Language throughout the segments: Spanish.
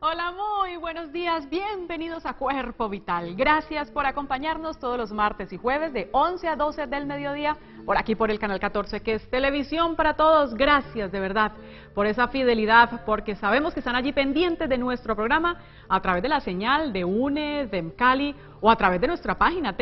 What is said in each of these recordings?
Hola, muy buenos días, bienvenidos a Cuerpo Vital. Gracias por acompañarnos todos los martes y jueves de 11 a 12 del mediodía, por aquí por el canal 14, que es televisión para todos. Gracias de verdad por esa fidelidad, porque sabemos que están allí pendientes de nuestro programa a través de la señal de UNES, de Cali, o a través de nuestra página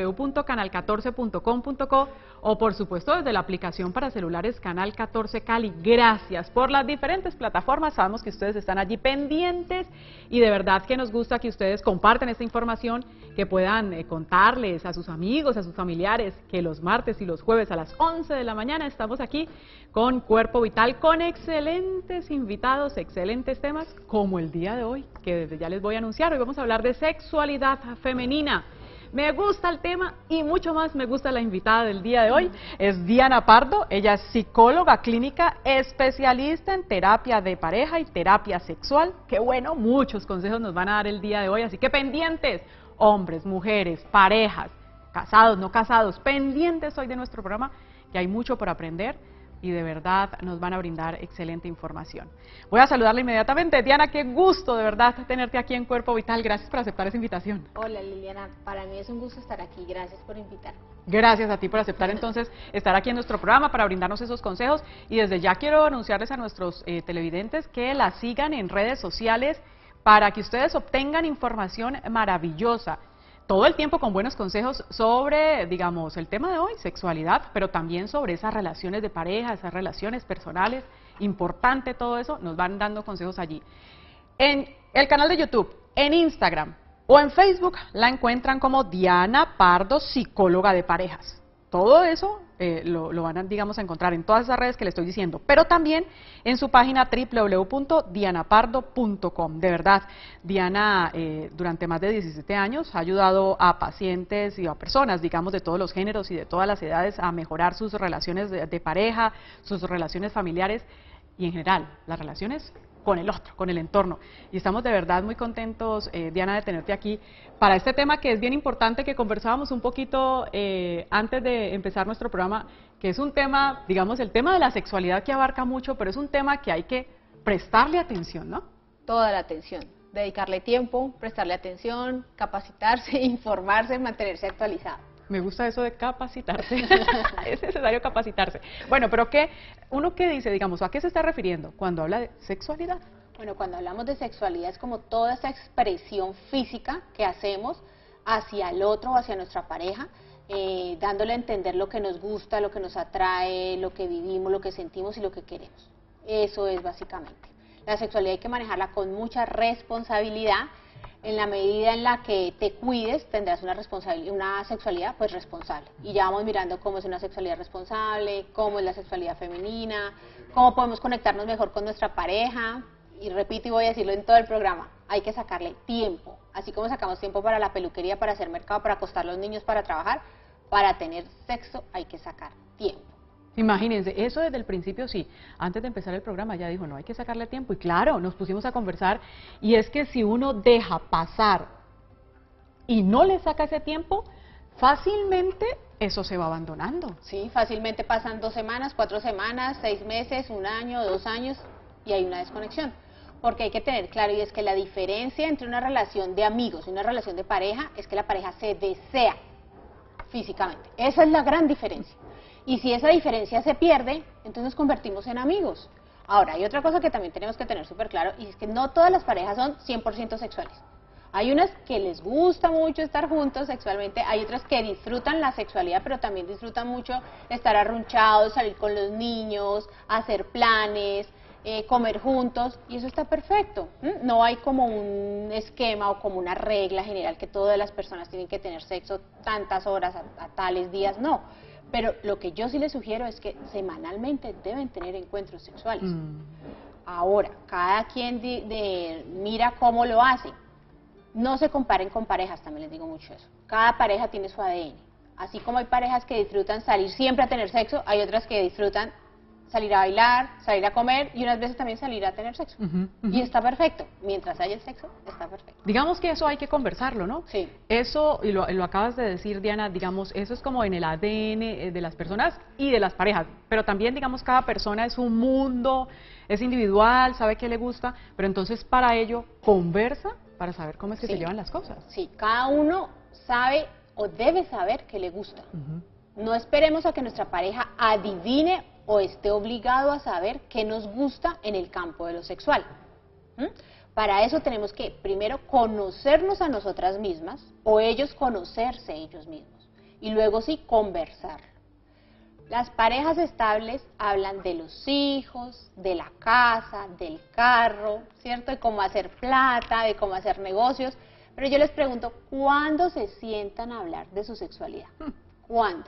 www.canal14.com.co, o por supuesto desde la aplicación para celulares Canal 14 Cali. Gracias por las diferentes plataformas, sabemos que ustedes están allí pendientes y de verdad que nos gusta que ustedes compartan esta información, que puedan contarles a sus amigos, a sus familiares, que los martes y los jueves a las 11 de la mañana estamos aquí con Cuerpo Vital, con excelentes invitados, excelentes temas, como el día de hoy, que desde ya les voy a anunciar. Hoy vamos a hablar de sexualidad femenina. Me gusta el tema y mucho más me gusta la invitada del día de hoy. Es Diana Pardo, ella es psicóloga clínica, especialista en terapia de pareja y terapia sexual. Qué bueno, muchos consejos nos van a dar el día de hoy, así que pendientes, hombres, mujeres, parejas, casados, no casados, pendientes hoy de nuestro programa, que hay mucho por aprender y de verdad nos van a brindar excelente información. Voy a saludarla inmediatamente. Diana, qué gusto de verdad tenerte aquí en Cuerpo Vital. Gracias por aceptar esa invitación. Hola Liliana, para mí es un gusto estar aquí. Gracias por invitarme. Gracias a ti por aceptar entonces estar aquí en nuestro programa para brindarnos esos consejos. Y desde ya quiero anunciarles a nuestros televidentes que la sigan en redes sociales para que ustedes obtengan información maravillosa. Todo el tiempo con buenos consejos sobre, digamos, el tema de hoy, sexualidad, pero también sobre esas relaciones de pareja, esas relaciones personales, importante todo eso, nos van dando consejos allí. En el canal de YouTube, en Instagram o en Facebook la encuentran como Diana Pardo, psicóloga de parejas. Todo eso lo van a, digamos, a encontrar en todas esas redes que le estoy diciendo, pero también en su página www.dianapardo.com. De verdad, Diana durante más de 17 años ha ayudado a pacientes y a personas, digamos, de todos los géneros y de todas las edades a mejorar sus relaciones de pareja, sus relaciones familiares y en general las relaciones con el otro, con el entorno. Y estamos de verdad muy contentos, Diana, de tenerte aquí para este tema que es bien importante, que conversábamos un poquito antes de empezar nuestro programa, que es un tema, digamos, el tema de la sexualidad que abarca mucho, pero es un tema que hay que prestarle atención, ¿no? Toda la atención, dedicarle tiempo, prestarle atención, capacitarse, informarse, mantenerse actualizado. Me gusta eso de capacitarse, es necesario capacitarse. Bueno, pero ¿uno qué dice, digamos, a qué se está refiriendo cuando habla de sexualidad? Bueno, cuando hablamos de sexualidad es como toda esa expresión física que hacemos hacia el otro o hacia nuestra pareja, dándole a entender lo que nos gusta, lo que nos atrae, lo que vivimos, lo que sentimos y lo que queremos. Eso es básicamente. La sexualidad hay que manejarla con mucha responsabilidad. En la medida en la que te cuides, tendrás una sexualidad pues responsable. Y ya vamos mirando cómo es una sexualidad responsable, cómo es la sexualidad femenina, cómo podemos conectarnos mejor con nuestra pareja. Y repito y voy a decirlo en todo el programa, hay que sacarle tiempo. Así como sacamos tiempo para la peluquería, para hacer mercado, para acostar a los niños, para trabajar, para tener sexo hay que sacar tiempo. Imagínense, eso desde el principio sí, antes de empezar el programa ya dijo, no, hay que sacarle tiempo, y claro, nos pusimos a conversar, y es que si uno deja pasar y no le saca ese tiempo, fácilmente eso se va abandonando. Sí, fácilmente pasan 2 semanas, 4 semanas, 6 meses, 1 año, 2 años, y hay una desconexión. Porque hay que tener claro, y es que la diferencia entre una relación de amigos y una relación de pareja, es que la pareja se desea físicamente, esa es la gran diferencia. Y si esa diferencia se pierde, entonces nos convertimos en amigos. Ahora, hay otra cosa que también tenemos que tener súper claro, y es que no todas las parejas son 100% sexuales. Hay unas que les gusta mucho estar juntos sexualmente, hay otras que disfrutan la sexualidad, pero también disfrutan mucho estar arrunchados, salir con los niños, hacer planes, comer juntos, y eso está perfecto. No hay como un esquema o como una regla general que todas las personas tienen que tener sexo tantas horas a tales días, no. Pero lo que yo sí les sugiero es que semanalmente deben tener encuentros sexuales. Ahora, cada quien mira cómo lo hace. No se comparen con parejas, también les digo mucho eso. Cada pareja tiene su ADN. Así como hay parejas que disfrutan salir siempre a tener sexo, hay otras que disfrutan salir a bailar, salir a comer y unas veces también salir a tener sexo. Y está perfecto. Mientras haya el sexo, está perfecto. Digamos que eso hay que conversarlo, ¿no? Sí. Eso, y lo acabas de decir, Diana, digamos, eso es como en el ADN de las personas y de las parejas. Pero también, digamos, cada persona es un mundo, es individual, sabe qué le gusta, pero entonces para ello conversa para saber cómo es que se llevan las cosas. Sí, cada uno sabe o debe saber qué le gusta. No esperemos a que nuestra pareja adivine o esté obligado a saber qué nos gusta en el campo de lo sexual. Para eso tenemos que primero conocernos a nosotras mismas o ellos conocerse ellos mismos y luego sí conversar. Las parejas estables hablan de los hijos, de la casa, del carro, ¿cierto? De cómo hacer plata, de cómo hacer negocios, pero yo les pregunto, ¿cuándo se sientan a hablar de su sexualidad? ¿Cuándo?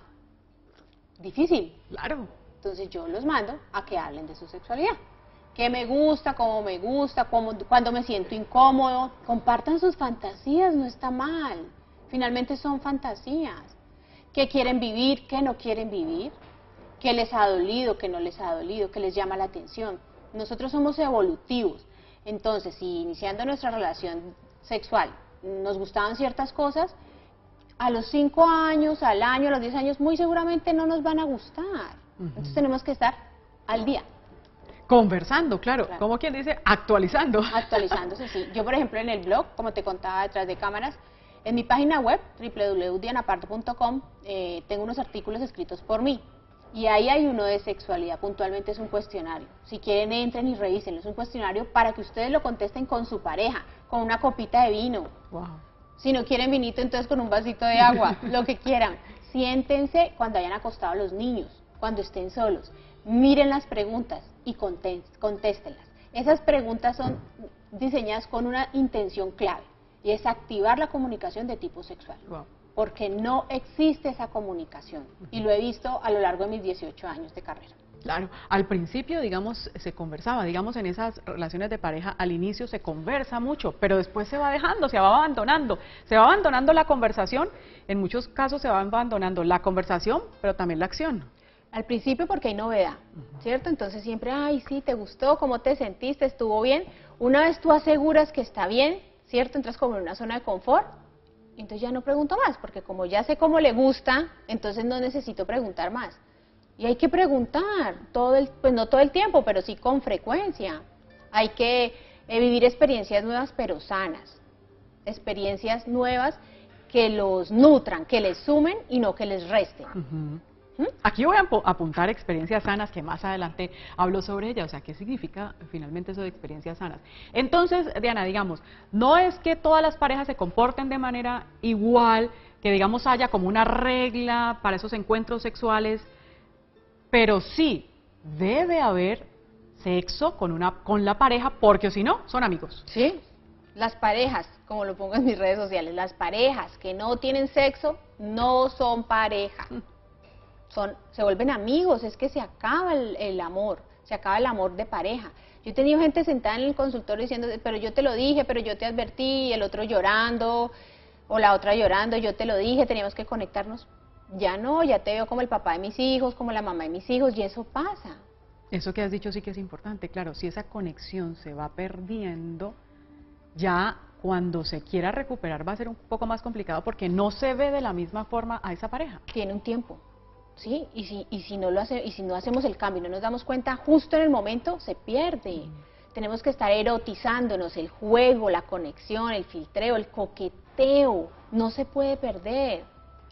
Difícil. Claro. Entonces yo los mando a que hablen de su sexualidad. ¿Qué me gusta? ¿Cómo me gusta? ¿Cuándo me siento incómodo? Compartan sus fantasías, no está mal. Finalmente son fantasías. ¿Qué quieren vivir? ¿Qué no quieren vivir? ¿Qué les ha dolido? ¿Qué no les ha dolido? ¿Qué les llama la atención? Nosotros somos evolutivos. Entonces, si iniciando nuestra relación sexual nos gustaban ciertas cosas, a los 5 años, al año, a los 10 años, muy seguramente no nos van a gustar. Entonces tenemos que estar al día. Conversando, claro. Como quien dice, actualizando. Actualizándose, sí. Yo, por ejemplo, en el blog, como te contaba detrás de cámaras, en mi página web, www.dianapardo.com, tengo unos artículos escritos por mí. Y ahí hay uno de sexualidad, puntualmente es un cuestionario. Si quieren, entren y revísenlo. Es un cuestionario para que ustedes lo contesten con su pareja, con una copita de vino. Wow. Si no quieren vinito, entonces con un vasito de agua, lo que quieran. Siéntense cuando hayan acostado a los niños, cuando estén solos. Miren las preguntas y contéstenlas. Esas preguntas son diseñadas con una intención clave, y es activar la comunicación de tipo sexual. Wow. Porque no existe esa comunicación, y lo he visto a lo largo de mis 18 años de carrera. Claro, al principio, digamos, se conversaba, digamos, en esas relaciones de pareja, al inicio se conversa mucho, pero después se va dejando, se va abandonando la conversación, en muchos casos se va abandonando la conversación, pero también la acción. Al principio porque hay novedad, ¿cierto? Entonces siempre, ay, sí, ¿te gustó? ¿Cómo te sentiste? ¿Estuvo bien? Una vez tú aseguras que está bien, ¿cierto? Entras como en una zona de confort, entonces ya no pregunto más, porque como ya sé cómo le gusta, entonces no necesito preguntar más. Y hay que preguntar, pues no todo el tiempo, pero sí con frecuencia. Hay que vivir experiencias nuevas pero sanas, experiencias nuevas que los nutran, que les sumen y no que les resten. Aquí voy a apuntar experiencias sanas, que más adelante hablo sobre ellas, o sea, ¿qué significa finalmente eso de experiencias sanas? Entonces, Diana, digamos, no es que todas las parejas se comporten de manera igual, que digamos haya como una regla para esos encuentros sexuales, pero sí debe haber sexo con la pareja, porque si no, son amigos. Sí, las parejas, como lo pongo en mis redes sociales, las parejas que no tienen sexo no son pareja. Se vuelven amigos, es que se acaba el amor, se acaba el amor de pareja. Yo he tenido gente sentada en el consultorio diciendo, pero yo te lo dije, pero yo te advertí, y el otro llorando, o la otra llorando, yo te lo dije, teníamos que conectarnos. Ya no, ya te veo como el papá de mis hijos, como la mamá de mis hijos, y eso pasa. Eso que has dicho sí que es importante, claro, si esa conexión se va perdiendo, ya cuando se quiera recuperar va a ser un poco más complicado porque no se ve de la misma forma a esa pareja. Tiene un tiempo. Sí, y si no hacemos el cambio y no nos damos cuenta justo en el momento, se pierde. Tenemos que estar erotizándonos, el juego, la conexión, el filtreo, el coqueteo, no se puede perder.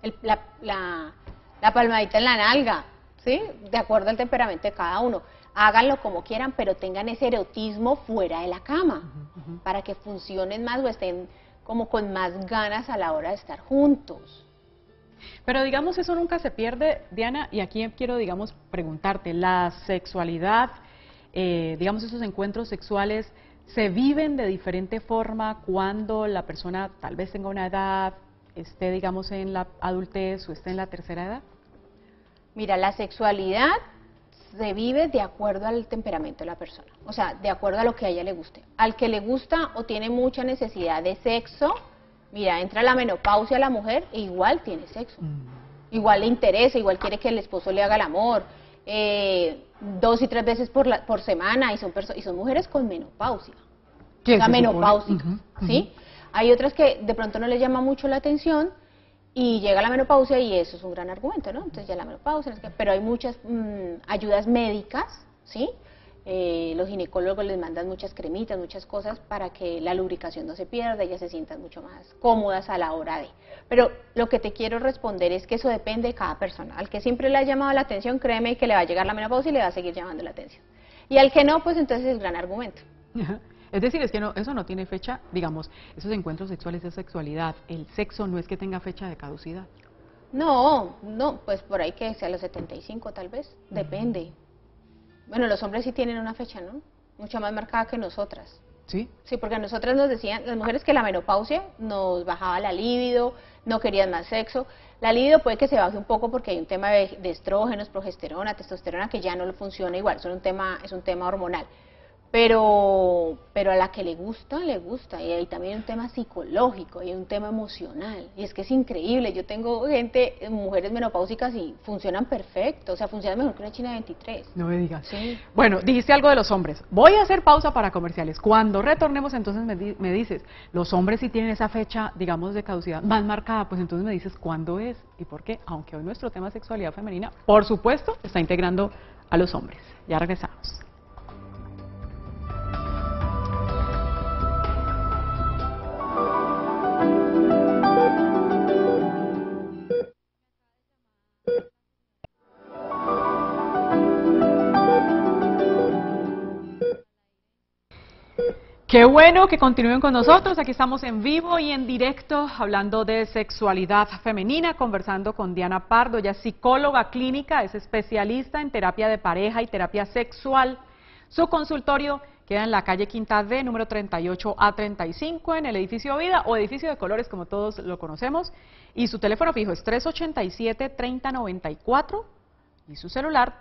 La palmadita en la nalga, ¿sí? De acuerdo al temperamento de cada uno. Háganlo como quieran, pero tengan ese erotismo fuera de la cama, para que funcionen más o estén como con más ganas a la hora de estar juntos. Pero digamos, eso nunca se pierde, Diana, y aquí quiero, digamos, preguntarte, la sexualidad, digamos, esos encuentros sexuales, ¿se viven de diferente forma cuando la persona tal vez tenga una edad, esté, digamos, en la adultez o esté en la tercera edad? Mira, la sexualidad se vive de acuerdo al temperamento de la persona, o sea, de acuerdo a lo que a ella le guste. Al que le gusta o tiene mucha necesidad de sexo, mira, entra la menopausia a la mujer e igual tiene sexo, igual le interesa, igual quiere que el esposo le haga el amor, 2 y 3 veces por semana, y son mujeres con menopausia. ¿Qué La se menopáusicas, supone? ¿sí? Hay otras que de pronto no les llama mucho la atención y llega la menopausia y eso es un gran argumento, ¿no? Entonces ya la menopausia, pero hay muchas ayudas médicas, ¿sí? Los ginecólogos les mandan muchas cremitas, muchas cosas para que la lubricación no se pierda, ellas se sientan mucho más cómodas a la hora de. Pero lo que te quiero responder es que eso depende de cada persona. Al que siempre le ha llamado la atención, créeme que le va a llegar la menopausia y le va a seguir llamando la atención. Y al que no, pues entonces es gran argumento. Es decir, es que no, eso no tiene fecha, digamos, esos encuentros sexuales de sexualidad, el sexo no es que tenga fecha de caducidad. No, pues por ahí que sea los 75 tal vez, depende. Bueno, los hombres sí tienen una fecha, ¿no? Mucho más marcada que nosotras. ¿Sí? Sí, porque a nosotras nos decían, las mujeres, que la menopausia nos bajaba la libido, no querían más sexo. La libido puede que se baje un poco porque hay un tema de estrógenos, progesterona, testosterona que ya no le funciona igual, es un tema hormonal. Pero a la que le gusta, y hay también un tema psicológico, y hay un tema emocional, y es que es increíble, yo tengo mujeres menopáusicas y funcionan perfecto, o sea, funcionan mejor que una china de 23. No me digas. Sí. Bueno, dijiste algo de los hombres, voy a hacer pausa para comerciales, cuando retornemos entonces me dices, los hombres sí tienen esa fecha, digamos, de caducidad más marcada, pues entonces me dices cuándo es y por qué, aunque hoy nuestro tema sexualidad femenina, por supuesto, está integrando a los hombres. Ya regresamos. Qué bueno que continúen con nosotros, aquí estamos en vivo y en directo hablando de sexualidad femenina, conversando con Diana Pardo, ella es psicóloga clínica, es especialista en terapia de pareja y terapia sexual. Su consultorio queda en la calle Quinta D, número 38A35, en el edificio Vida o edificio de colores como todos lo conocemos, y su teléfono fijo es 387-3094 y su celular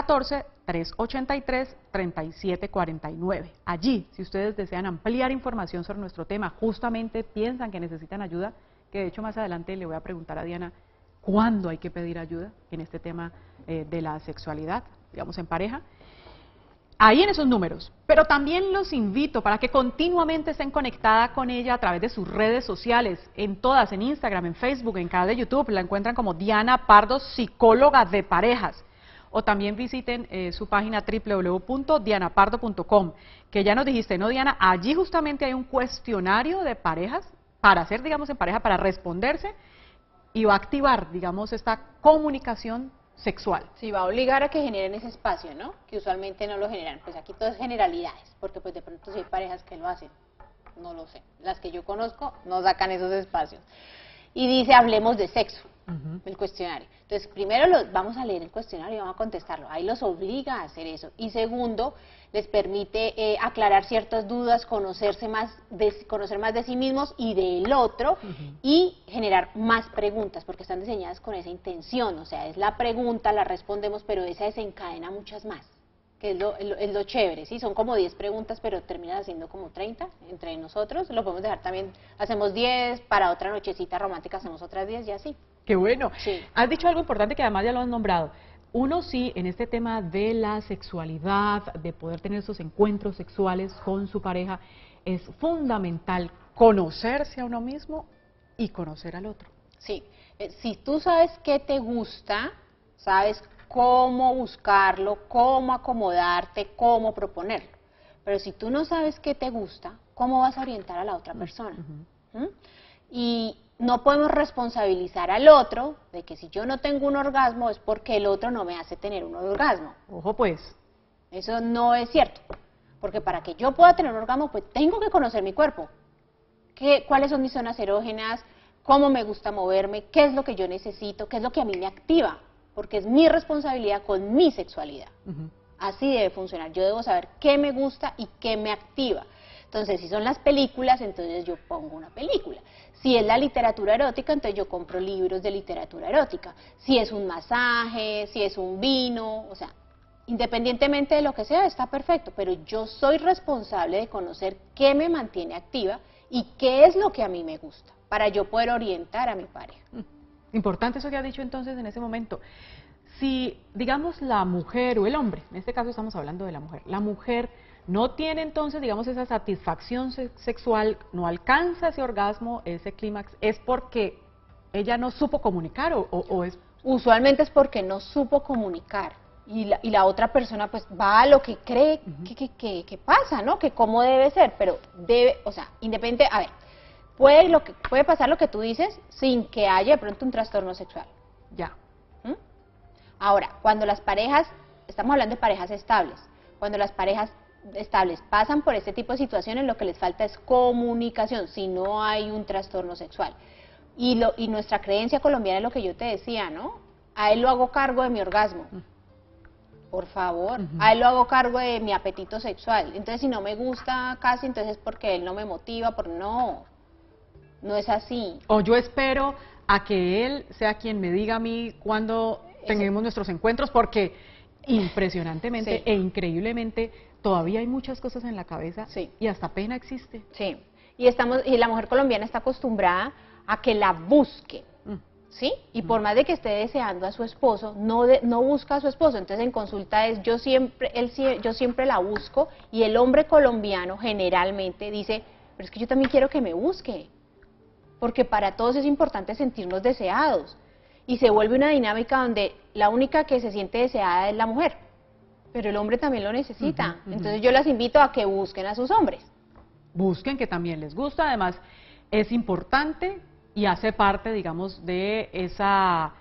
314-383-3749. Allí, si ustedes desean ampliar información sobre nuestro tema, justamente piensan que necesitan ayuda, que de hecho más adelante le voy a preguntar a Diana cuándo hay que pedir ayuda en este tema de la sexualidad, digamos en pareja, ahí en esos números. Pero también los invito para que continuamente estén conectadas con ella a través de sus redes sociales, en todas, en Instagram, en Facebook, en canal de YouTube, la encuentran como Diana Pardo, psicóloga de parejas. O también visiten su página www.dianapardo.com, que ya nos dijiste, ¿no, Diana? Allí justamente hay un cuestionario de parejas, para hacer, digamos, en pareja, para responderse, y va a activar, digamos, esta comunicación sexual. Sí, va a obligar a que generen ese espacio, ¿no? Que usualmente no lo generan. Pues aquí todo es generalidades, porque pues de pronto si hay parejas que lo hacen, no lo sé. Las que yo conozco no sacan esos espacios. Y dice, hablemos de sexo, el cuestionario. Entonces, primero vamos a leer el cuestionario y vamos a contestarlo. Ahí los obliga a hacer eso. Y segundo, les permite aclarar ciertas dudas, conocer más de sí mismos y del otro, y generar más preguntas, porque están diseñadas con esa intención. O sea, es la pregunta, la respondemos, pero esa desencadena muchas más, que es lo chévere, ¿sí? Son como 10 preguntas, pero terminan haciendo como 30 entre nosotros. Lo podemos dejar también, hacemos 10, para otra nochecita romántica hacemos otras 10 y así. ¡Qué bueno! Sí. Has dicho algo importante que además ya lo has nombrado. Uno sí, en este tema de la sexualidad, de poder tener esos encuentros sexuales con su pareja, es fundamental conocerse a uno mismo y conocer al otro. Sí, si tú sabes qué te gusta, sabes cómo buscarlo, cómo acomodarte, cómo proponerlo. Pero si tú no sabes qué te gusta, ¿cómo vas a orientar a la otra persona? Y no podemos responsabilizar al otro de que si yo no tengo un orgasmo es porque el otro no me hace tener un orgasmo. Ojo pues. Eso no es cierto, porque para que yo pueda tener un orgasmo, pues tengo que conocer mi cuerpo. ¿Cuáles son mis zonas erógenas? ¿Cómo me gusta moverme? ¿Qué es lo que yo necesito? ¿Qué es lo que a mí me activa? Porque es mi responsabilidad con mi sexualidad. Así debe funcionar. Yo debo saber qué me gusta y qué me activa. Entonces, si son las películas, entonces yo pongo una película. Si es la literatura erótica, entonces yo compro libros de literatura erótica. Si es un masaje, si es un vino, o sea, independientemente de lo que sea, está perfecto. Pero yo soy responsable de conocer qué me mantiene activa y qué es lo que a mí me gusta, para yo poder orientar a mi pareja. Importante eso que has dicho entonces en ese momento. Si, digamos, la mujer o el hombre, en este caso estamos hablando de la mujer no tiene entonces, digamos, esa satisfacción sexual, no alcanza ese orgasmo, ese clímax, ¿es porque ella no supo comunicar o es...? Usualmente es porque no supo comunicar y la otra persona pues va a lo que cree que pasa, ¿no? Que cómo debe ser, pero debe, o sea, independiente, a ver, puede pasar lo que tú dices sin que haya de pronto un trastorno sexual. Ya. Ahora, cuando las parejas, estamos hablando de parejas estables, cuando las parejas estables pasan por este tipo de situaciones, lo que les falta es comunicación, si no hay un trastorno sexual. Y nuestra creencia colombiana es lo que yo te decía, ¿no? A él lo hago cargo de mi orgasmo. Por favor, a él lo hago cargo de mi apetito sexual. Entonces, si no me gusta casi, entonces es porque él no me motiva, no es así. O yo espero a que él sea quien me diga a mí cuando tengamos nuestros encuentros, porque impresionantemente e increíblemente todavía hay muchas cosas en la cabeza y hasta pena existe. Sí, y la mujer colombiana está acostumbrada a que la busque, ¿sí? Y por más de que esté deseando a su esposo, no busca a su esposo. Entonces en consulta es, yo siempre la busco, y el hombre colombiano generalmente dice, pero es que yo también quiero que me busque, porque para todos es importante sentirnos deseados. Y se vuelve una dinámica donde la única que se siente deseada es la mujer, pero el hombre también lo necesita. Entonces yo las invito a que busquen a sus hombres. Busquen, que también les gusta, además es importante y hace parte, digamos, de esa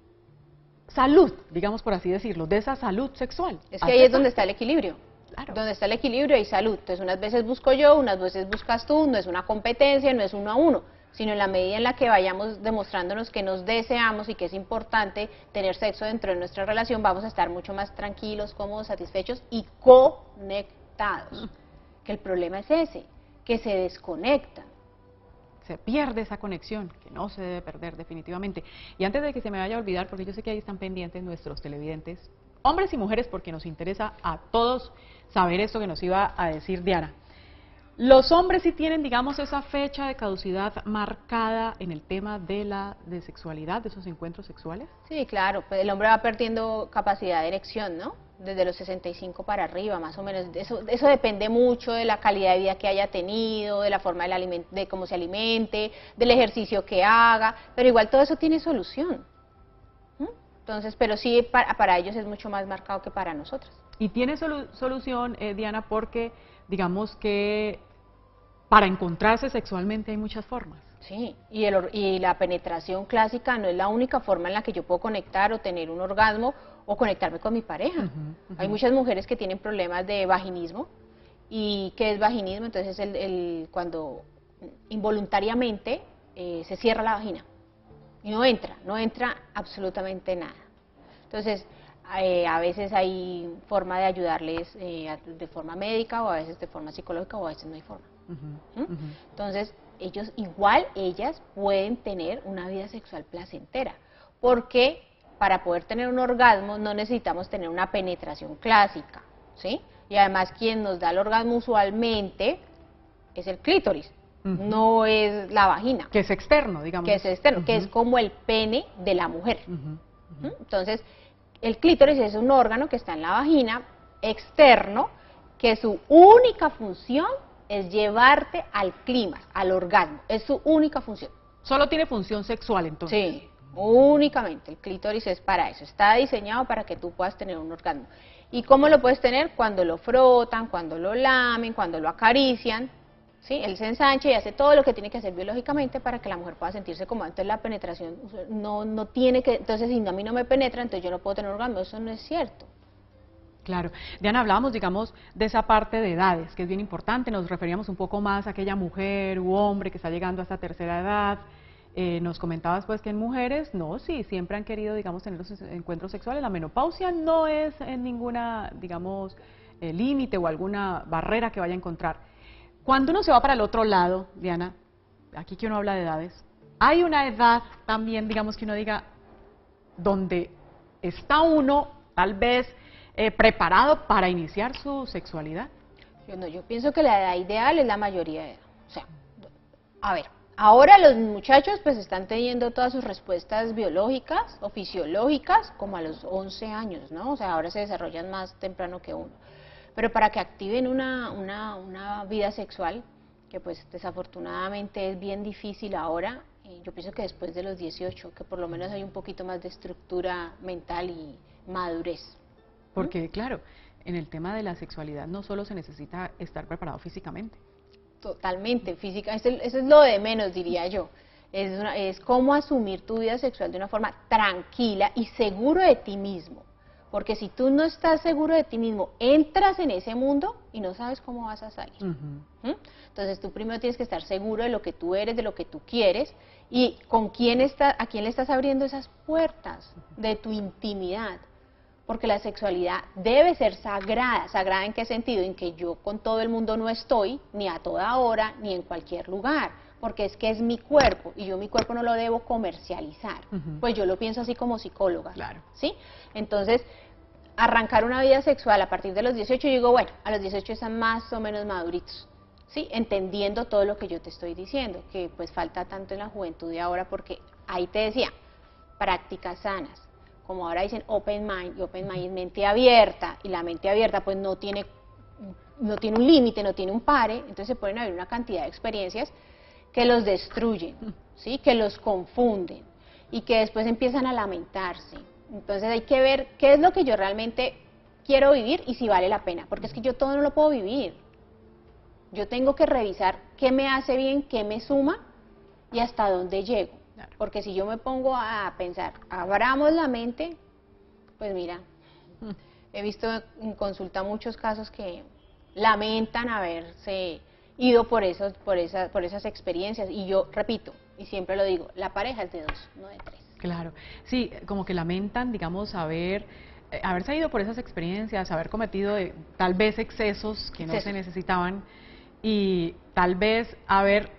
salud, digamos por así decirlo, de esa salud sexual. Es que ahí es donde está el equilibrio. Claro. Donde está el equilibrio hay salud. Entonces unas veces busco yo, unas veces buscas tú, no es una competencia, no es 1 a 1, sino en la medida en la que vayamos demostrándonos que nos deseamos y que es importante tener sexo dentro de nuestra relación, vamos a estar mucho más tranquilos, cómodos, satisfechos y conectados. Que el problema es ese, que se desconectan. Se pierde esa conexión, que no se debe perder definitivamente. Y antes de que se me vaya a olvidar, porque yo sé que ahí están pendientes nuestros televidentes, hombres y mujeres, porque nos interesa a todos saber esto que nos iba a decir Diana. Los hombres sí tienen, digamos, esa fecha de caducidad marcada en el tema de sexualidad, de esos encuentros sexuales. Sí, claro, pues el hombre va perdiendo capacidad de erección, ¿no? Desde los 65 para arriba, más o menos. Eso depende mucho de la calidad de vida que haya tenido, de la forma de cómo se alimente, del ejercicio que haga, pero igual todo eso tiene solución. Entonces, pero sí, para ellos es mucho más marcado que para nosotros. Y tiene solución, Diana, porque digamos que para encontrarse sexualmente hay muchas formas. Sí, y la penetración clásica no es la única forma en la que yo puedo conectar o tener un orgasmo o conectarme con mi pareja. Hay muchas mujeres que tienen problemas de vaginismo. ¿Y qué es vaginismo? Entonces es cuando involuntariamente se cierra la vagina y no entra absolutamente nada. Entonces, a veces hay forma de ayudarles de forma médica, o a veces de forma psicológica, o a veces no hay forma. Entonces, ellas pueden tener una vida sexual placentera, porque para poder tener un orgasmo no necesitamos tener una penetración clásica, ¿sí? Y además quien nos da el orgasmo usualmente es el clítoris, no es la vagina. Que es externo, digamos. Que es externo, que es como el pene de la mujer. Entonces, el clítoris es un órgano que está en la vagina, externo, que su única función es llevarte al clímax, al orgasmo. Es su única función. Solo tiene función sexual, entonces. Sí, únicamente. El clítoris es para eso. Está diseñado para que tú puedas tener un orgasmo. ¿Y cómo lo puedes tener? Cuando lo frotan, cuando lo lamen, cuando lo acarician. ¿Sí? Él se ensancha y hace todo lo que tiene que hacer biológicamente para que la mujer pueda sentirse cómoda. Entonces la penetración no tiene que... Entonces si a mí no me penetra, entonces yo no puedo tener orgasmo. Eso no es cierto. Claro. Diana, hablábamos, digamos, de esa parte de edades, que es bien importante. Nos referíamos un poco más a aquella mujer u hombre que está llegando a esta tercera edad. Nos comentabas pues que en mujeres, no, sí, siempre han querido, digamos, tener los encuentros sexuales. La menopausia no es ninguna, digamos, límite o alguna barrera que vaya a encontrar. Cuando uno se va para el otro lado, Diana, aquí que uno habla de edades, hay una edad también, digamos, que uno diga, donde está uno tal vez preparado para iniciar su sexualidad. Yo pienso que la edad ideal es la mayoría de edad. O sea, a ver, Ahora los muchachos pues están teniendo todas sus respuestas biológicas o fisiológicas como a los 11 años, ¿no? O sea, ahora se desarrollan más temprano que uno. Pero para que activen una vida sexual, que pues desafortunadamente es bien difícil ahora, yo pienso que después de los 18, que por lo menos hay un poquito más de estructura mental y madurez. Porque, claro, en el tema de la sexualidad no solo se necesita estar preparado físicamente. Totalmente, física, eso es lo de menos, diría yo. Es cómo asumir tu vida sexual de una forma tranquila y seguro de ti mismo. Porque si tú no estás seguro de ti mismo, entras en ese mundo y no sabes cómo vas a salir. Entonces tú primero tienes que estar seguro de lo que tú eres, de lo que tú quieres y a quién le estás abriendo esas puertas de tu intimidad. Porque la sexualidad debe ser sagrada. ¿Sagrada en qué sentido? En que yo con todo el mundo no estoy, ni a toda hora, ni en cualquier lugar. Porque es que es mi cuerpo, y yo mi cuerpo no lo debo comercializar. Pues yo lo pienso así como psicóloga. Claro. ¿Sí? Entonces, arrancar una vida sexual a partir de los 18, yo digo, bueno, a los 18 están más o menos maduritos. ¿Sí? Entendiendo todo lo que yo te estoy diciendo, que pues falta tanto en la juventud de ahora, porque ahí te decía, prácticas sanas. Como ahora dicen open mind, y open mind es mente abierta, y la mente abierta pues no tiene un límite, no tiene un pare, entonces se pueden haber una cantidad de experiencias que los destruyen, ¿sí? Que los confunden, y que después empiezan a lamentarse. Entonces hay que ver qué es lo que yo realmente quiero vivir y si vale la pena, porque es que yo todo no lo puedo vivir. Yo tengo que revisar qué me hace bien, qué me suma, y hasta dónde llego. Claro. Porque si yo me pongo a pensar, abramos la mente, pues mira, he visto en consulta muchos casos que lamentan haberse ido por esas experiencias. Y yo repito, y siempre lo digo, la pareja es de 2, no de 3. Claro, sí, como que lamentan, digamos, haberse ido por esas experiencias, haber cometido tal vez excesos que no se necesitaban y tal vez haber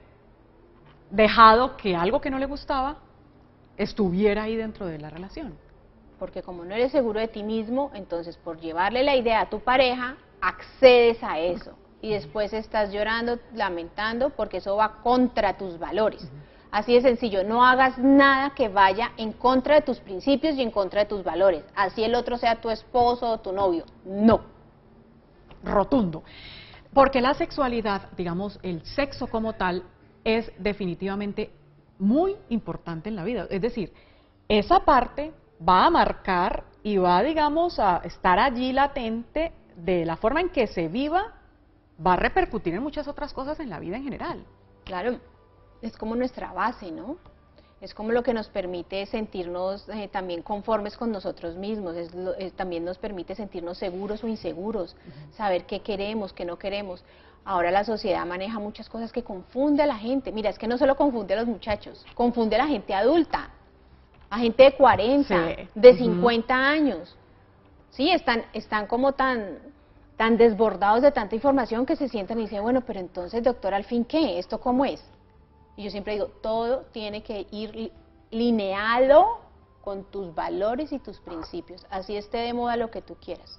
dejado que algo que no le gustaba estuviera ahí dentro de la relación. Porque como no eres seguro de ti mismo, entonces por llevarle la idea a tu pareja, accedes a eso. Y después estás llorando, lamentando, porque eso va contra tus valores. Así de sencillo, no hagas nada que vaya en contra de tus principios y en contra de tus valores. Así el otro sea tu esposo o tu novio. No. Rotundo. Porque la sexualidad, digamos, el sexo como tal, es definitivamente muy importante en la vida. Es decir, esa parte va a marcar y va, digamos, a estar allí latente de la forma en que se viva, va a repercutir en muchas otras cosas en la vida en general. Claro, es como nuestra base, ¿no? Es como lo que nos permite sentirnos también conformes con nosotros mismos, también nos permite sentirnos seguros o inseguros, saber qué queremos, qué no queremos. Ahora la sociedad maneja muchas cosas que confunde a la gente. Mira, es que no solo confunde a los muchachos, confunde a la gente adulta, a gente de 40, sí, de 50 años. Sí, están como tan desbordados de tanta información que se sientan y dicen, bueno, pero entonces, doctor, ¿al fin qué? ¿Esto cómo es? Y yo siempre digo, todo tiene que ir lineado con tus valores y tus principios. Así esté de moda lo que tú quieras.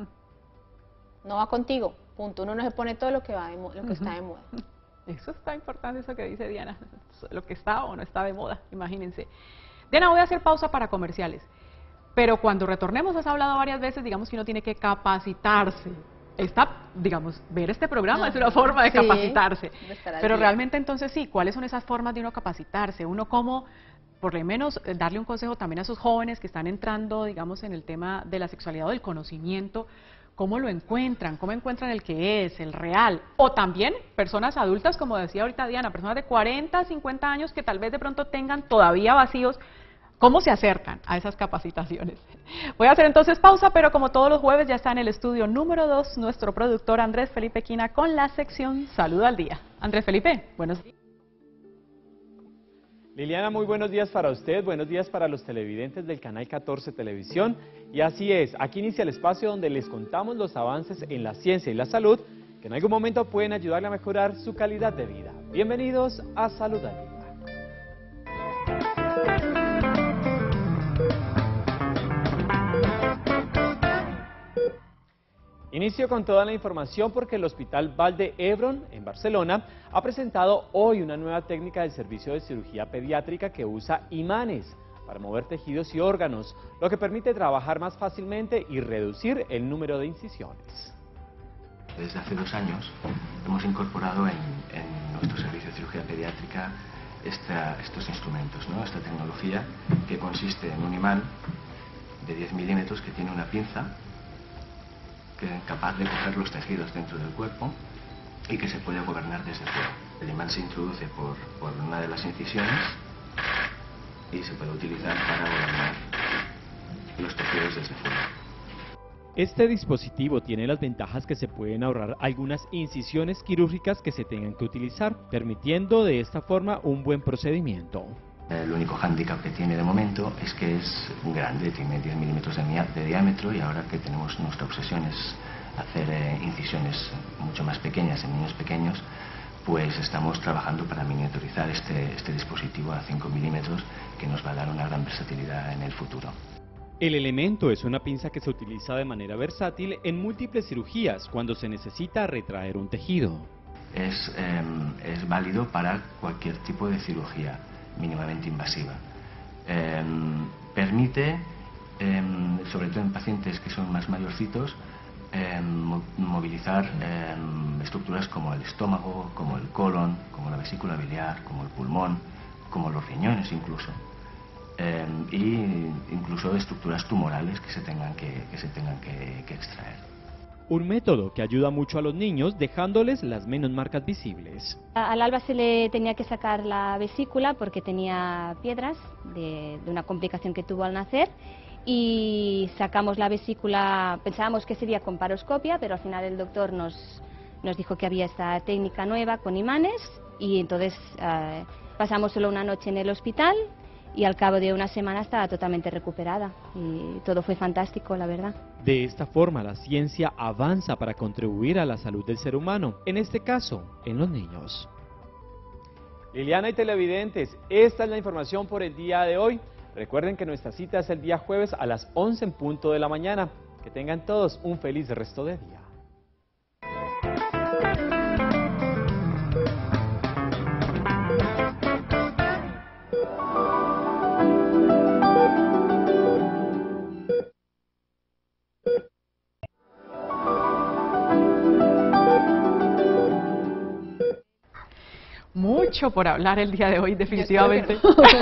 No va contigo, punto. Uno no se pone todo lo que está de moda. Eso está importante, eso que dice Diana, lo que está o no está de moda, imagínense. Diana, voy a hacer pausa para comerciales, pero cuando retornemos, has hablado varias veces, digamos que uno tiene que capacitarse. Digamos, ver este programa es una forma de capacitarse, pero realmente entonces sí, ¿cuáles son esas formas de uno capacitarse? Uno cómo, por lo menos, darle un consejo también a esos jóvenes que están entrando, digamos, en el tema de la sexualidad o del conocimiento, ¿cómo lo encuentran? ¿Cómo encuentran el que es, el real? O también personas adultas, como decía ahorita Diana, personas de 40, 50 años que tal vez de pronto tengan todavía vacíos. ¿Cómo se acercan a esas capacitaciones? Voy a hacer entonces pausa, pero como todos los jueves ya está en el estudio número 2 nuestro productor Andrés Felipe Quina con la sección Salud al Día. Andrés Felipe, buenos días. Liliana, muy buenos días para usted, buenos días para los televidentes del Canal 14 Televisión. Y así es, aquí inicia el espacio donde les contamos los avances en la ciencia y la salud que en algún momento pueden ayudarle a mejorar su calidad de vida. Bienvenidos a Salud al Día. Inicio con toda la información porque el Hospital Vall d'Hebron, en Barcelona, ha presentado hoy una nueva técnica del servicio de cirugía pediátrica que usa imanes para mover tejidos y órganos, lo que permite trabajar más fácilmente y reducir el número de incisiones. Desde hace 2 años hemos incorporado en nuestro servicio de cirugía pediátrica estos instrumentos, ¿no? Esta tecnología que consiste en un imán de 10 milímetros que tiene una pinza que es capaz de coger los tejidos dentro del cuerpo y que se puede gobernar desde fuera. El imán se introduce por una de las incisiones y se puede utilizar para gobernar los tejidos desde fuera. Este dispositivo tiene las ventajas que se pueden ahorrar algunas incisiones quirúrgicas que se tengan que utilizar, permitiendo de esta forma un buen procedimiento. El único hándicap que tiene de momento es que es grande, tiene 10 milímetros de diámetro, y ahora que tenemos nuestra obsesión es hacer incisiones mucho más pequeñas en niños pequeños, pues estamos trabajando para miniaturizar este dispositivo a 5 milímetros que nos va a dar una gran versatilidad en el futuro. El elemento es una pinza que se utiliza de manera versátil en múltiples cirugías cuando se necesita retraer un tejido. Es válido para cualquier tipo de cirugía mínimamente invasiva. Permite, sobre todo en pacientes que son más mayorcitos, movilizar estructuras como el estómago, como el colon, como la vesícula biliar, como el pulmón, como los riñones incluso. Y incluso estructuras tumorales que se tengan que extraer. Un método que ayuda mucho a los niños dejándoles las menos marcas visibles. Al Alba se le tenía que sacar la vesícula porque tenía piedras de una complicación que tuvo al nacer, y sacamos la vesícula, pensábamos que sería con paroscopia, pero al final el doctor nos dijo que había esta técnica nueva con imanes, y entonces pasamos solo una noche en el hospital y al cabo de una semana estaba totalmente recuperada y todo fue fantástico, la verdad. De esta forma la ciencia avanza para contribuir a la salud del ser humano, en este caso, en los niños. Liliana y televidentes, esta es la información por el día de hoy. Recuerden que nuestra cita es el día jueves a las 11 en punto de la mañana. Que tengan todos un feliz resto de día. Mucho por hablar el día de hoy, definitivamente.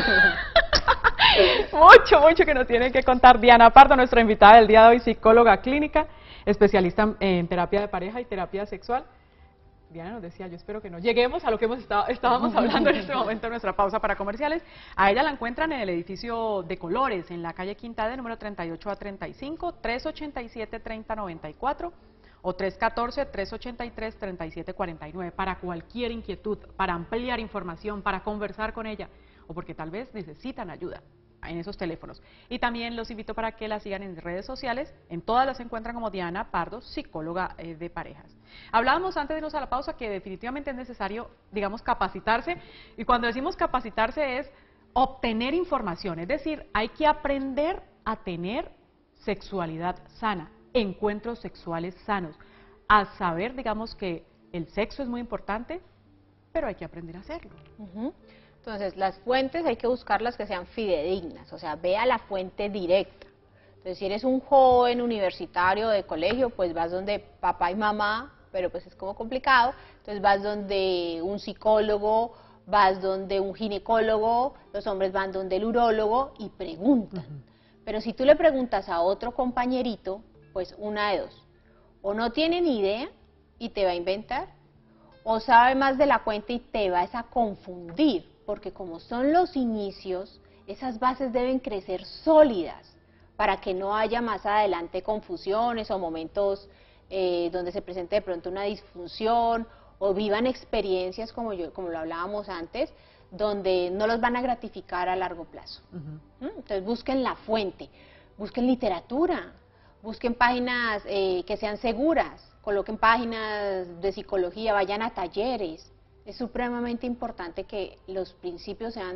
Mucho que nos tiene que contar Diana Pardo, nuestra invitada del día de hoy, psicóloga clínica, especialista en terapia de pareja y terapia sexual. Diana nos decía, yo espero que no lleguemos a lo que estábamos hablando en este momento en nuestra pausa para comerciales. A ella la encuentran en el edificio de Colores, en la calle Quinta D, número 38 a 35, 387-3094 o 314-383-3749, para cualquier inquietud, para ampliar información, para conversar con ella, o porque tal vez necesitan ayuda en esos teléfonos. Y también los invito para que la sigan en redes sociales, en todas las encuentran como Diana Pardo, psicóloga de parejas. Hablábamos antes de irnos a la pausa que definitivamente es necesario, digamos, capacitarse, y cuando decimos capacitarse es obtener información, es decir, hay que aprender a tener sexualidad sana, encuentros sexuales sanos, a saber, digamos, que el sexo es muy importante, pero hay que aprender a hacerlo. Entonces, las fuentes hay que buscarlas que sean fidedignas, o sea, vea la fuente directa. Entonces, si eres un joven universitario de colegio, pues vas donde papá y mamá, pero pues es como complicado, entonces vas donde un psicólogo, vas donde un ginecólogo, los hombres van donde el urólogo y preguntan. Pero si tú le preguntas a otro compañerito, pues una de dos, o no tiene ni idea y te va a inventar, o sabe más de la cuenta y te vas a confundir. Porque como son los inicios, esas bases deben crecer sólidas para que no haya más adelante confusiones o momentos donde se presente de pronto una disfunción o vivan experiencias como lo hablábamos antes, donde no los van a gratificar a largo plazo. Entonces busquen la fuente, busquen literatura, busquen páginas que sean seguras, coloquen páginas de psicología, vayan a talleres. Es supremamente importante que los principios sean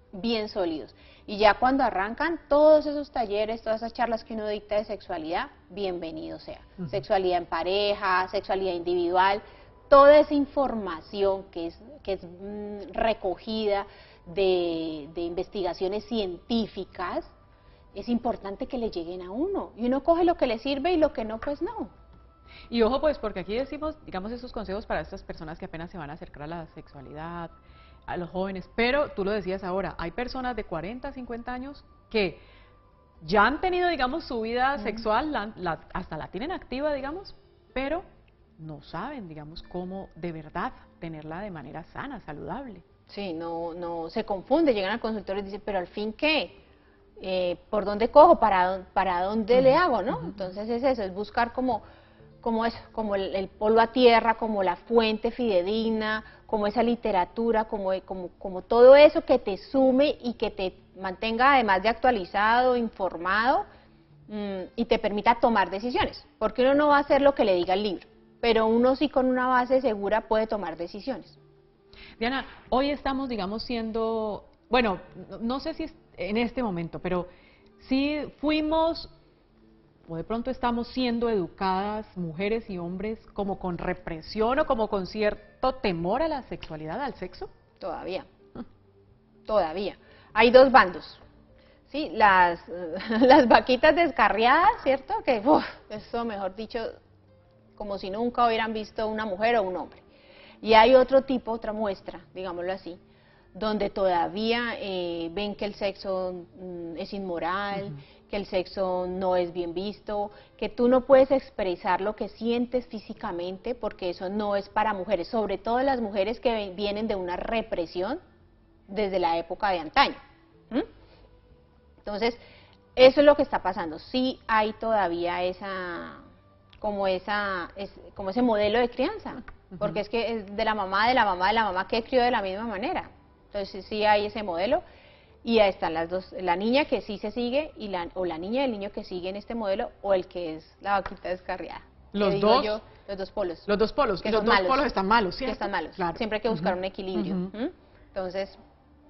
bien sólidos. Y ya cuando arrancan todos esos talleres, todas esas charlas que uno dicta de sexualidad, bienvenido sea. Sexualidad en pareja, sexualidad individual, toda esa información que es recogida de investigaciones científicas, es importante que le lleguen a uno. Y uno coge lo que le sirve y lo que no, pues no. Y ojo pues, porque aquí decimos, digamos, esos consejos para estas personas que apenas se van a acercar a la sexualidad, a los jóvenes, pero tú lo decías ahora, hay personas de 40, 50 años que ya han tenido, digamos, su vida sexual, hasta la tienen activa, digamos, pero no saben, digamos, cómo de verdad tenerla de manera sana, saludable. Sí, no se confunde, llegan al consultorio y dicen, pero al fin, ¿qué? ¿Por dónde cojo? ¿Para dónde le hago? ¿No? Entonces es eso, es buscar como el polo a tierra, como la fuente fidedigna, como esa literatura, como todo eso que te sume y que te mantenga además de actualizado, informado y te permita tomar decisiones, porque uno no va a hacer lo que le diga el libro, pero uno sí con una base segura puede tomar decisiones. Diana, hoy estamos, digamos, siendo, bueno, no sé si es en este momento, pero sí fuimos, o de pronto estamos siendo educadas, mujeres y hombres, como con represión o como con cierto temor a la sexualidad, al sexo. Todavía. Hay dos bandos, ¿sí? Las vaquitas descarriadas, ¿cierto? Que, eso mejor dicho, como si nunca hubieran visto una mujer o un hombre. Y hay otro tipo, otra muestra, digámoslo así, donde todavía ven que el sexo es inmoral, que el sexo no es bien visto, que tú no puedes expresar lo que sientes físicamente porque eso no es para mujeres, sobre todo las mujeres que vienen de una represión desde la época de antaño. Entonces, eso es lo que está pasando. Sí hay todavía como ese modelo de crianza, porque es que es de la mamá que crió de la misma manera. Entonces sí hay ese modelo y ahí están las dos, la niña que sí se sigue o la niña y el niño que siguen este modelo o el que es la vaquita descarriada. Los dos polos. Los dos polos, que los dos polos están malos, ¿cierto? Que están malos. Claro. Siempre hay que buscar un equilibrio. Entonces,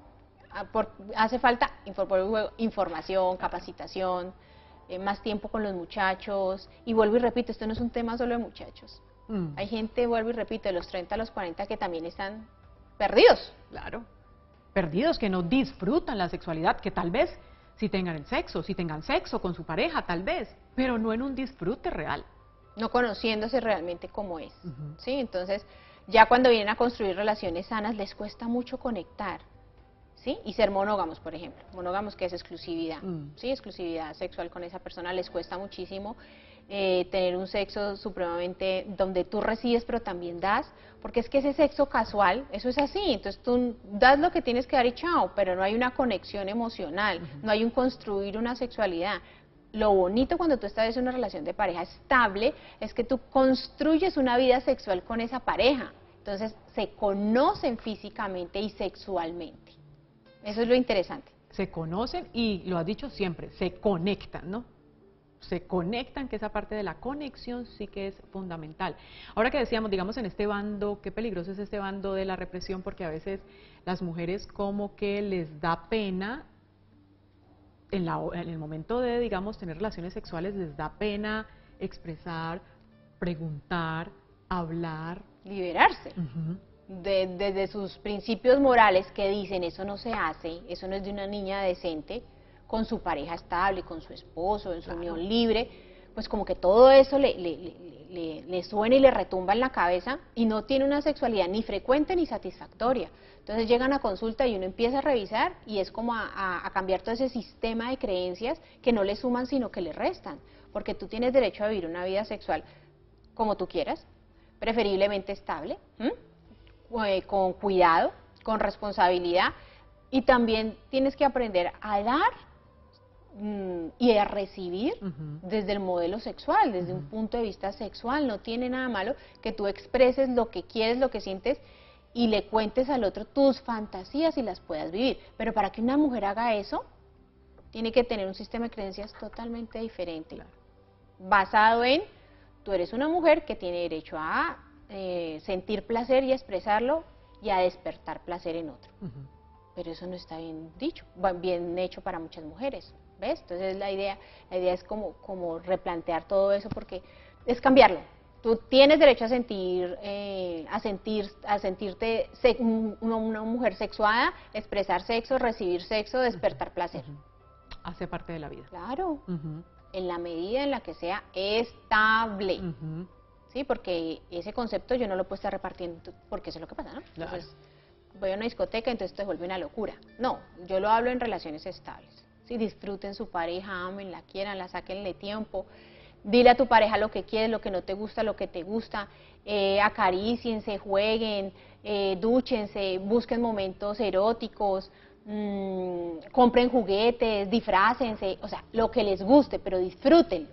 hace falta información, capacitación, más tiempo con los muchachos. Y vuelvo y repito, esto no es un tema solo de muchachos. Hay gente, vuelvo y repito, de los 30 a los 40 que también están perdidos. Claro. Perdidos, que no disfrutan la sexualidad, que tal vez si tengan sexo con su pareja, tal vez, pero no en un disfrute real. No conociéndose realmente como es, ¿sí? Entonces, ya cuando vienen a construir relaciones sanas, les cuesta mucho conectar, ¿sí? Y ser monógamos, por ejemplo. Monógamos, que es exclusividad, ¿sí? Exclusividad sexual con esa persona, les cuesta muchísimo. Tener un sexo supremamente donde tú recibes pero también das, porque es que ese sexo casual, eso es así, entonces tú das lo que tienes que dar y chao, pero no hay una conexión emocional, no hay un construir una sexualidad. Lo bonito cuando tú estás en una relación de pareja estable es que tú construyes una vida sexual con esa pareja, entonces se conocen físicamente y sexualmente, eso es lo interesante. Se conocen y, lo has dicho siempre, se conectan, ¿no? Se conectan, que esa parte de la conexión sí que es fundamental. Ahora que decíamos, digamos, en este bando, qué peligroso es este bando de la represión, porque a veces las mujeres como que les da pena, en el momento de, digamos, tener relaciones sexuales, les da pena expresar, preguntar, hablar. Liberarse. Desde sus principios morales que dicen, eso no se hace, eso no es de una niña decente, con su pareja estable, con su esposo, en su unión libre, pues como que todo eso le suena y le retumba en la cabeza y no tiene una sexualidad ni frecuente ni satisfactoria. Entonces llegan a consulta y uno empieza a revisar y es como a cambiar todo ese sistema de creencias que no le suman sino que le restan, porque tú tienes derecho a vivir una vida sexual como tú quieras, preferiblemente estable, con cuidado, con responsabilidad, y también tienes que aprender a dar y a recibir desde el modelo sexual, desde un punto de vista sexual. No tiene nada malo que tú expreses lo que quieres, lo que sientes y le cuentes al otro tus fantasías y las puedas vivir. Pero para que una mujer haga eso, tiene que tener un sistema de creencias totalmente diferente, basado en, tú eres una mujer que tiene derecho a sentir placer y expresarlo y a despertar placer en otro. pero eso no está bien dicho, bien hecho para muchas mujeres, ¿ves? Entonces la idea es como replantear todo eso, porque es cambiarlo. Tú tienes derecho a sentirte una mujer sexuada, expresar sexo, recibir sexo, despertar placer. Hace parte de la vida. Claro, en la medida en la que sea estable. Sí, porque ese concepto yo no lo puedo estar repartiendo, porque eso es lo que pasa, ¿no? Entonces, voy a una discoteca, entonces te vuelve una locura. No, yo lo hablo en relaciones estables. Sí, disfruten su pareja, ámenla, quieranla, sáquenle tiempo. Dile a tu pareja lo que quieres, lo que no te gusta, lo que te gusta. Acaríciense, jueguen, dúchense, busquen momentos eróticos, compren juguetes, disfrácense, o sea, lo que les guste, pero disfrútenlo.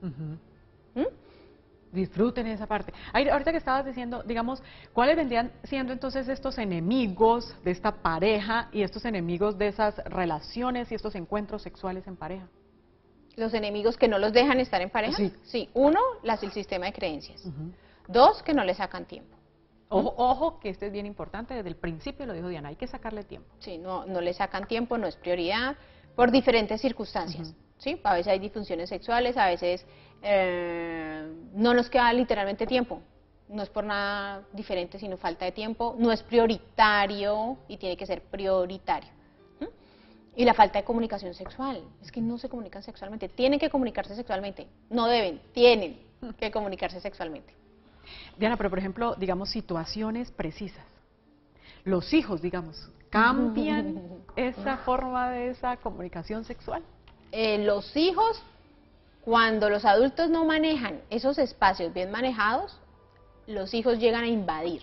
Disfruten esa parte. Ahorita que estabas diciendo, digamos, ¿cuáles vendrían siendo entonces estos enemigos de esta pareja y estos enemigos de esas relaciones y estos encuentros sexuales en pareja? Los enemigos que no los dejan estar en pareja. Sí. Uno, el sistema de creencias. Dos, que no le sacan tiempo. Ojo, que este es bien importante, desde el principio lo dijo Diana, hay que sacarle tiempo. Sí, no le sacan tiempo, no es prioridad, por diferentes circunstancias. ¿Sí? A veces hay disfunciones sexuales, a veces no nos queda literalmente tiempo. No es por nada diferente, sino falta de tiempo. No es prioritario y tiene que ser prioritario. Y la falta de comunicación sexual. Es que no se comunican sexualmente. Tienen que comunicarse sexualmente. No deben, tienen que comunicarse sexualmente. Diana, pero por ejemplo, digamos, situaciones precisas. Los hijos, digamos, ¿cambian esa forma de esa comunicación sexual? Los hijos, cuando los adultos no manejan esos espacios bien manejados, los hijos llegan a invadir.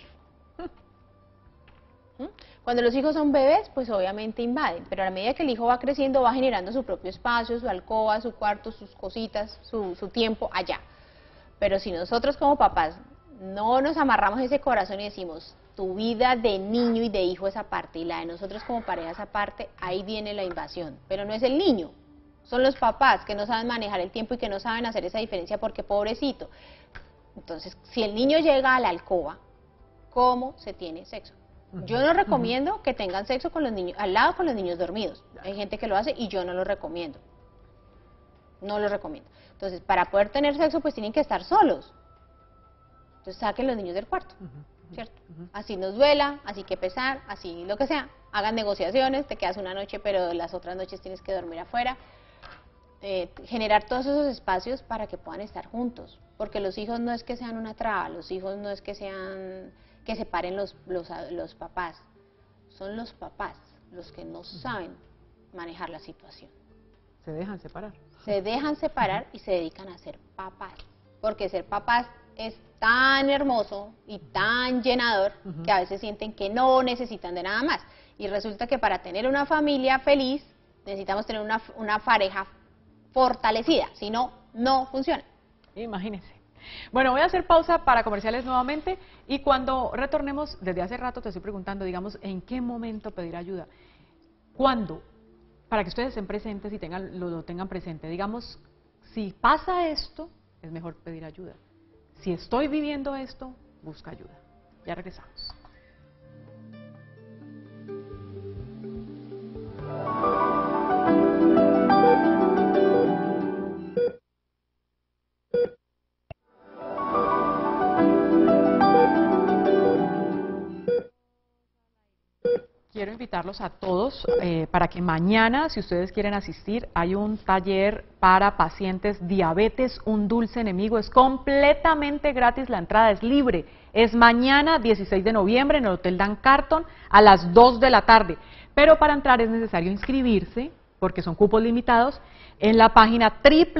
Cuando los hijos son bebés, pues obviamente invaden, pero a medida que el hijo va creciendo va generando su propio espacio, su alcoba, su cuarto, sus cositas, su tiempo allá. Pero si nosotros como papás no nos amarramos ese corazón y decimos, tu vida de niño y de hijo es aparte y la de nosotros como pareja es aparte, ahí viene la invasión, pero no es el niño. Son los papás que no saben manejar el tiempo y que no saben hacer esa diferencia porque pobrecito. Entonces, si el niño llega a la alcoba, ¿cómo se tiene sexo? Yo no recomiendo que tengan sexo con los niños, al lado con los niños dormidos. Hay gente que lo hace y yo no lo recomiendo. No lo recomiendo. Entonces, para poder tener sexo, pues tienen que estar solos. Entonces, saquen los niños del cuarto, ¿cierto? Así nos duela, así que pesar, así lo que sea. Hagan negociaciones, te quedas una noche, pero las otras noches tienes que dormir afuera. Generar todos esos espacios para que puedan estar juntos, porque los hijos no es que sean una traba, los hijos no es que sean que separen los papás, son los papás los que no saben manejar la situación. Se dejan separar. Se dejan separar y se dedican a ser papás, porque ser papás es tan hermoso y tan llenador que a veces sienten que no necesitan de nada más, y resulta que para tener una familia feliz necesitamos tener una pareja fortalecida, si no, no funciona. Imagínense. Bueno, voy a hacer pausa para comerciales nuevamente y cuando retornemos, desde hace rato te estoy preguntando, digamos, ¿en qué momento pedir ayuda? ¿Cuándo? Para que ustedes estén presentes y lo tengan presente. Digamos, si pasa esto, es mejor pedir ayuda. Si estoy viviendo esto, busca ayuda. Ya regresamos. Quiero invitarlos a todos para que mañana, si ustedes quieren asistir, hay un taller para pacientes diabetes, un dulce enemigo. Es completamente gratis, la entrada es libre. Es mañana, 16 de noviembre, en el Hotel Dan Carton, a las 2 de la tarde. Pero para entrar es necesario inscribirse, porque son cupos limitados, en la página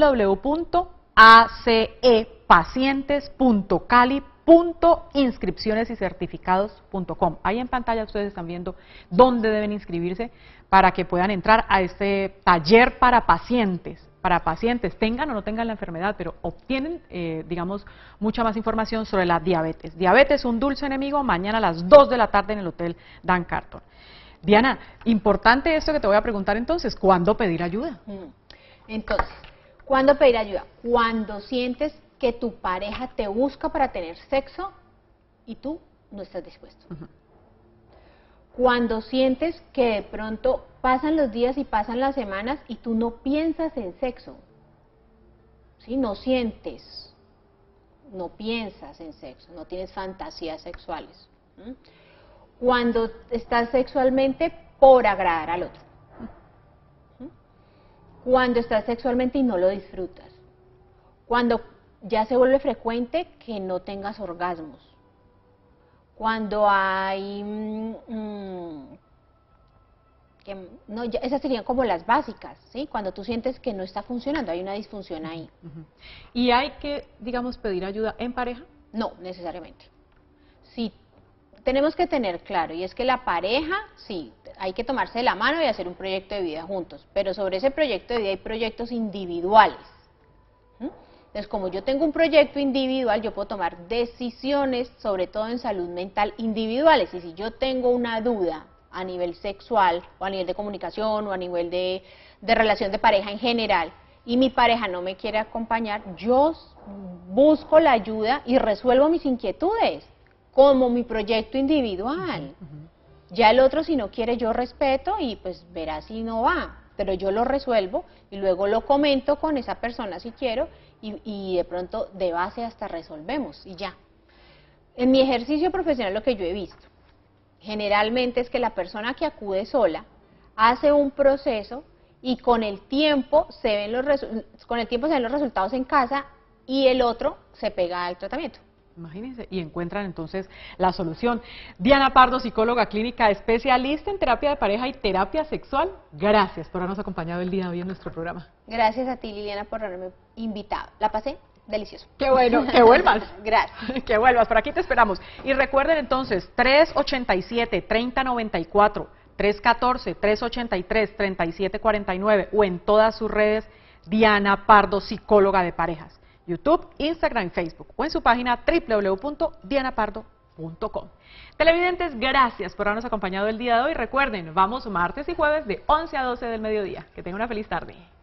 www.acepacientes.cali.inscripcionesycertificados.com. Ahí en pantalla ustedes están viendo dónde deben inscribirse para que puedan entrar a este taller para pacientes, tengan o no tengan la enfermedad, pero obtienen, digamos, mucha más información sobre la diabetes. Diabetes, un dulce enemigo, mañana a las 2 de la tarde en el Hotel Dan Carton. Diana, importante esto que te voy a preguntar entonces, ¿cuándo pedir ayuda? Entonces, ¿cuándo pedir ayuda? Cuando sientes que tu pareja te busca para tener sexo y tú no estás dispuesto. Cuando sientes que de pronto pasan los días y pasan las semanas y tú no piensas en sexo, ¿sí? No sientes, no piensas en sexo, no tienes fantasías sexuales. Cuando estás sexualmente por agradar al otro. Cuando estás sexualmente y no lo disfrutas. Cuando ya se vuelve frecuente que no tengas orgasmos. Cuando hay... esas serían como las básicas, ¿sí? Cuando tú sientes que no está funcionando, hay una disfunción ahí. ¿Y hay que, digamos, pedir ayuda en pareja? No, necesariamente. Sí, tenemos que tener claro, y es que la pareja, sí, hay que tomarse de la mano y hacer un proyecto de vida juntos, pero sobre ese proyecto de vida hay proyectos individuales. Entonces, como yo tengo un proyecto individual, yo puedo tomar decisiones, sobre todo en salud mental, individuales. Y si yo tengo una duda a nivel sexual, o a nivel de comunicación, o a nivel de relación de pareja en general, y mi pareja no me quiere acompañar, yo busco la ayuda y resuelvo mis inquietudes, como mi proyecto individual. Ya el otro, si no quiere, yo respeto y pues verá si no va, pero yo lo resuelvo y luego lo comento con esa persona si quiero y de pronto de base hasta resolvemos y ya. En mi ejercicio profesional lo que yo he visto generalmente es que la persona que acude sola hace un proceso y con el tiempo se ven los resultados en casa y el otro se pega al tratamiento. Imagínense, y encuentran entonces la solución. Diana Pardo, psicóloga clínica, especialista en terapia de pareja y terapia sexual. Gracias por habernos acompañado el día de hoy en nuestro programa. Gracias a ti, Liliana, por haberme invitado. La pasé delicioso. Qué bueno, que vuelvas. Gracias. Que vuelvas, por aquí te esperamos. Y recuerden entonces, 387-3094, 314-383-3749 o en todas sus redes, Diana Pardo, psicóloga de parejas. YouTube, Instagram y Facebook o en su página www.dianapardo.com. Televidentes, gracias por habernos acompañado el día de hoy. Recuerden, vamos martes y jueves de 11 a 12 del mediodía. Que tengan una feliz tarde.